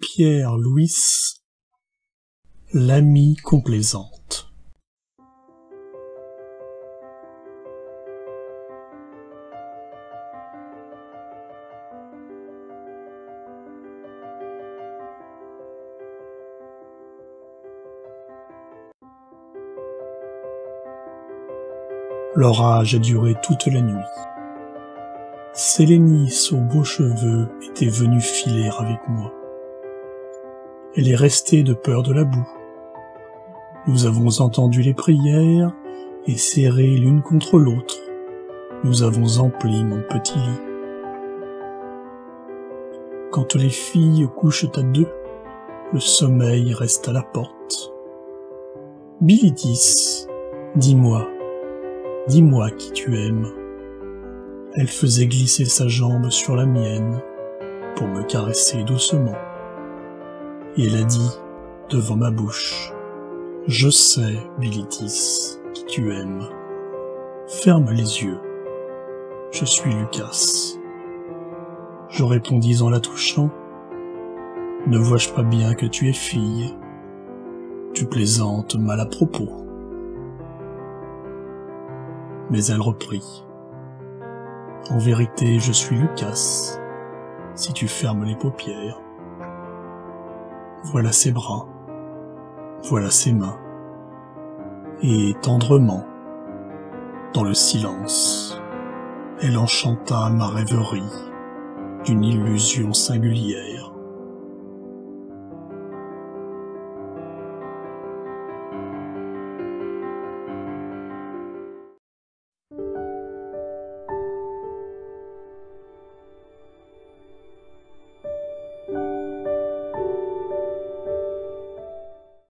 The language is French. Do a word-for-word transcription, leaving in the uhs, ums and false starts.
Pierre Louis, l'amie complaisante. L'orage a duré toute la nuit. Sélénis aux beaux cheveux était venue filer avec moi. Elle est restée de peur de la boue. Nous avons entendu les prières et serré l'une contre l'autre, nous avons empli mon petit lit. Quand les filles couchent à deux, le sommeil reste à la porte. Bilitis, dis-moi, dis-moi qui tu aimes. Elle faisait glisser sa jambe sur la mienne pour me caresser doucement. Et elle a dit, devant ma bouche, « Je sais, Bilitis, qui tu aimes. Ferme les yeux. Je suis Lucas. » Je répondis en la touchant, « Ne vois-je pas bien que tu es fille? Tu plaisantes mal à propos. » Mais elle reprit, « En vérité, je suis Lucas, si tu fermes les paupières. Voilà ses bras, voilà ses mains, et tendrement, dans le silence, elle enchanta ma rêverie d'une illusion singulière.